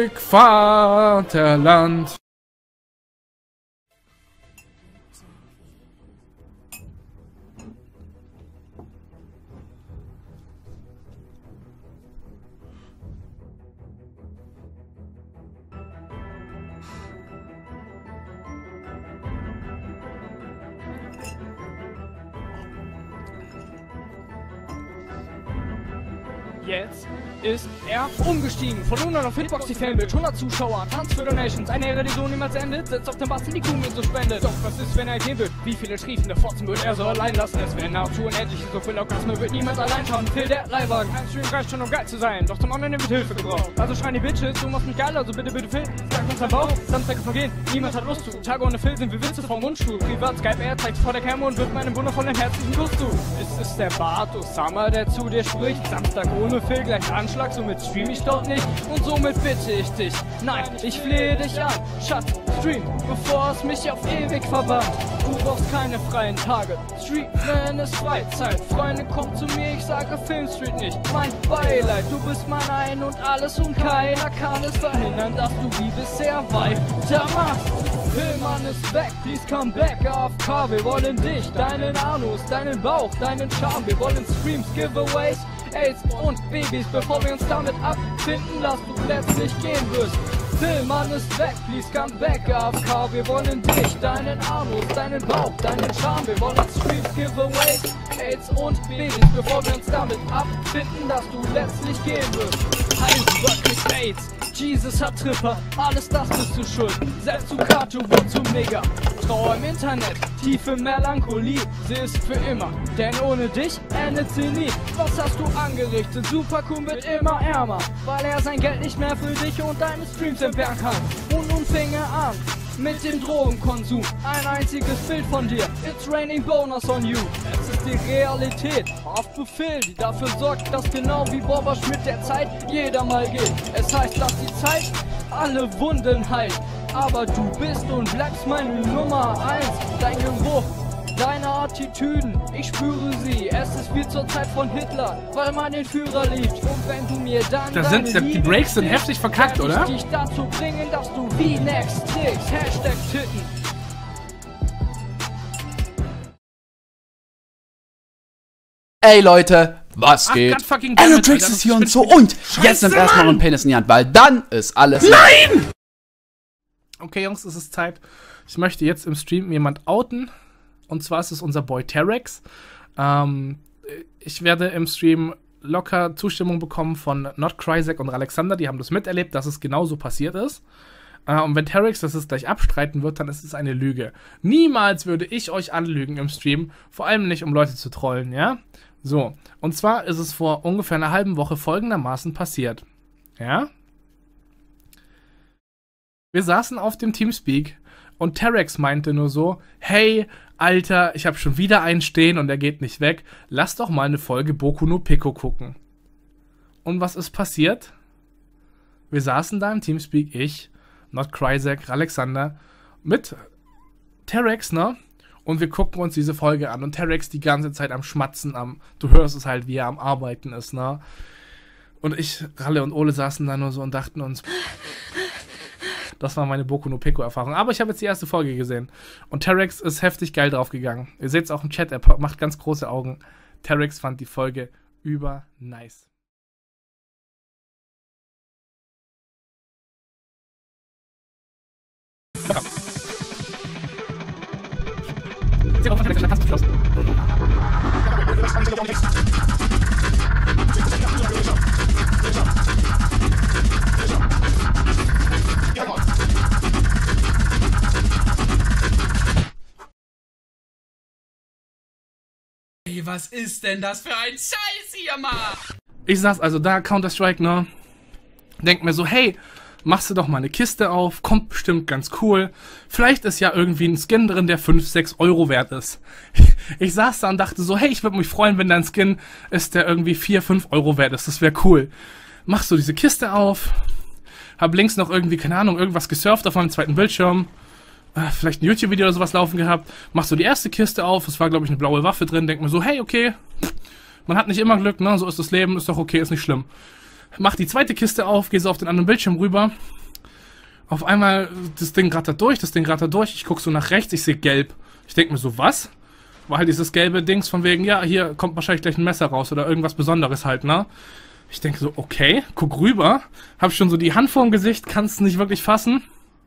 zurück, Vaterland. Jetzt ist er umgestiegen. Von 100 auf Hitbox die Fanbitch, 100 Zuschauer, Tanz für Donations. Eine Ehre, die so niemals endet. Sitzt auf dem Bass, die Kuh mir so spendet. Doch was ist, wenn er gehen wird? Wie viele triefende Fotzen wird er so allein lassen? Es wäre nahezu unendlich. So viel Orgasme wird niemand allein schaffen. Fehlt der Leihwagen. Ein Stream reicht schon, um geil zu sein. Doch zum Online wird Hilfe gebraucht. Also schreien die Bitches, du machst mich geil, also bitte, bitte Phil. Sag uns am Bauch, Samstage vergehen. Niemand hat Lust zu. Tage ohne Phil sind wie Witze vom Mundstuhl. Privat Skype, er zeigt vor der Cam und wird meinem wundervollen herzlichen Kuss zu. Ist es der Bart Osama, der zu dir spricht? Samstag ohne Phil gleich Anschlag, somit stream ich dort nicht und somit bitte ich dich. Nein, ich flehe dich an, Schatz, stream, bevor es mich auf ewig verbannt. Du brauchst keine freien Tage, Stream, wenn es Freizeit. Freunde, kommt zu mir, ich sage Filmstreet nicht. Mein Beileid, du bist mein Ein und alles und keiner kann es verhindern, dass du wie bisher weitermachst. Filmmann ist weg, please come back, AFK, wir wollen dich, deinen Anus, deinen Bauch, deinen Charme, wir wollen Streams, Giveaways, AIDS und Babys, bevor wir uns damit abfinden, lass du letztlich gehen wirst. Filmmann ist weg, please come back, AFK, wir wollen dich, deinen Anus, deinen Bauch, deinen Charme, wir wollen Streams, Giveaways, AIDS und Babys, bevor wir uns damit abfinden, dass du letztlich gehen wirst. Heiß wirklich AIDS, Jesus hat Tripper, alles das bist du schuld. Selbst zu Kato wird zum Nigger. Trauer im Internet, tiefe Melancholie, sie ist für immer, denn ohne dich endet sie nie. Was hast du angerichtet? Supercool wird immer ärmer, weil er sein Geld nicht mehr für dich und deine Streams entbehren kann. Und nun fing er an mit dem Drogenkonsum. Ein einziges Bild von dir, it's raining bonus on you. Es ist die Realität, auf Befehl, die dafür sorgt, dass genau wie Boba mit der Zeit jeder mal geht. Es heißt, dass die Zeit alle Wunden heilt, aber du bist und bleibst meine Nummer 1. Dein Geruch, deine Attitüden, ich spüre sie. Es ist wie zur Zeit von Hitler, weil man den Führer liebt. Und wenn du mir dann Die Breaks sind heftig verkackt, oder? dich dazu bringen, dass du wie next sticks, Hashtag Titten. Ey Leute, was geht? Alotrix ist hier und so und jetzt nimmt erstmal einen Penis in die Hand, weil dann ist alles... Nein! Okay Jungs, es ist Zeit. Ich möchte jetzt im Stream jemand outen. Und zwar ist es unser Boy Terex. Ich werde im Stream locker Zustimmung bekommen von Not Cryzek und Alexander. Die haben das miterlebt, dass es genauso passiert ist. Und wenn Terex das jetzt gleich abstreiten wird, dann ist es eine Lüge. Niemals würde ich euch anlügen im Stream. Vor allem nicht, um Leute zu trollen, ja? So, und zwar ist es vor ungefähr einer halben Woche folgendermaßen passiert. Ja? Wir saßen auf dem Teamspeak und Terex meinte nur so, hey, Alter, ich habe schon wieder einen stehen und der geht nicht weg. Lass doch mal eine Folge Boku no Pico gucken. Und was ist passiert? Wir saßen da im Teamspeak, ich, Not Cryzek, Alexander, mit Terex, ne? Und wir gucken uns diese Folge an und Terex die ganze Zeit am Schmatzen, du hörst es halt, wie er am Arbeiten ist, ne? Und ich, Ralle und Ole saßen da nur so und dachten uns, das war meine Boku no Pico Erfahrung. Aber ich habe jetzt die erste Folge gesehen und Terex ist heftig geil draufgegangen. Ihr seht es auch im Chat, er macht ganz große Augen. Terex fand die Folge über nice. Ja. Ey, was ist denn das für ein Scheiß hier, Mann? Ich saß also da, Counter-Strike, ne? Denk mir so, hey, machst du doch mal eine Kiste auf, kommt bestimmt ganz cool. Vielleicht ist ja irgendwie ein Skin drin, der 5, 6 Euro wert ist. Ich saß da und dachte so, hey, ich würde mich freuen, wenn da ein Skin ist, der irgendwie 4, 5 Euro wert ist. Das wäre cool. Machst du diese Kiste auf, hab links noch irgendwie, keine Ahnung, irgendwas gesurft auf meinem zweiten Bildschirm. Vielleicht ein YouTube-Video oder sowas laufen gehabt. Machst du die erste Kiste auf, es war, glaube ich, eine blaue Waffe drin. Denk mir so, hey, okay, man hat nicht immer Glück, ne? So ist das Leben, ist doch okay, ist nicht schlimm. Mach die zweite Kiste auf, gehe so auf den anderen Bildschirm rüber. Auf einmal, das Ding rattert durch, ich guck so nach rechts, ich sehe gelb. Ich denke mir so, was? War halt dieses gelbe Dings von wegen, ja, hier kommt wahrscheinlich gleich ein Messer raus oder irgendwas Besonderes halt, ne? Ich denke so, okay, guck rüber, hab schon so die Hand vorm Gesicht, kann's nicht wirklich fassen.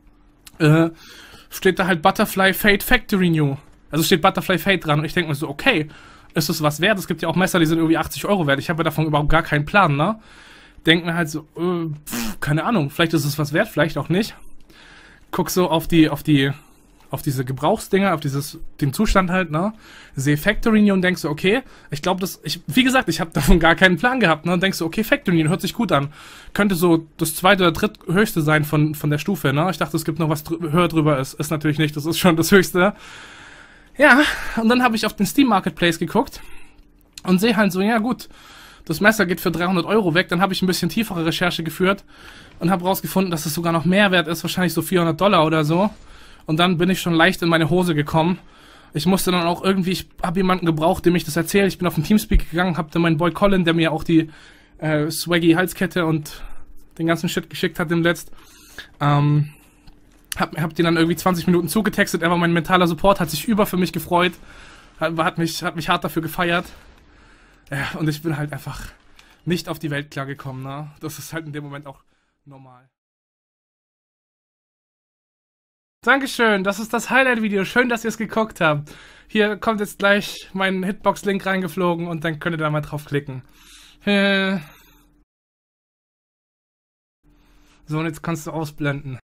Steht da halt Butterfly Fate Factory New. Also steht Butterfly Fate dran und ich denke mir so, okay, ist es was wert? Es gibt ja auch Messer, die sind irgendwie 80 € wert. Ich habe ja davon überhaupt gar keinen Plan, ne? Denk mir halt so, keine Ahnung, vielleicht ist es was wert, vielleicht auch nicht. Guck so auf diese Gebrauchsdinger, auf den Zustand halt, ne? Sehe Factory New und denk so, okay, ich glaube, wie gesagt, ich habe davon gar keinen Plan gehabt, ne? Und denk so, okay, Factory New hört sich gut an. Könnte so das zweite oder dritthöchste sein von der Stufe, ne? Ich dachte, es gibt noch was höher drüber, ist natürlich nicht, das ist schon das höchste. Ja, und dann habe ich auf den Steam Marketplace geguckt und sehe halt so, ja gut, das Messer geht für 300 € weg. Dann habe ich ein bisschen tiefere Recherche geführt und habe rausgefunden, dass es sogar noch mehr wert ist, wahrscheinlich so $400 oder so. Und dann bin ich schon leicht in meine Hose gekommen. Ich musste dann auch irgendwie, ich habe jemanden gebraucht, dem ich das erzähle. Ich bin auf den Teamspeak gegangen, hab dann meinen Boy Colin, der mir auch die Swaggy Halskette und den ganzen Shit geschickt hat demnächst. Hab den dann irgendwie 20 Minuten zugetextet. Er war mein mentaler Support, hat sich für mich gefreut. Hat mich hart dafür gefeiert. Ja, und ich bin halt einfach nicht auf die Welt klargekommen, ne? Das ist halt in dem Moment auch normal. Dankeschön, das ist das Highlight-Video. Schön, dass ihr es geguckt habt. Hier kommt jetzt gleich mein Hitbox-Link reingeflogen und dann könnt ihr da mal draufklicken. So, und jetzt kannst du ausblenden.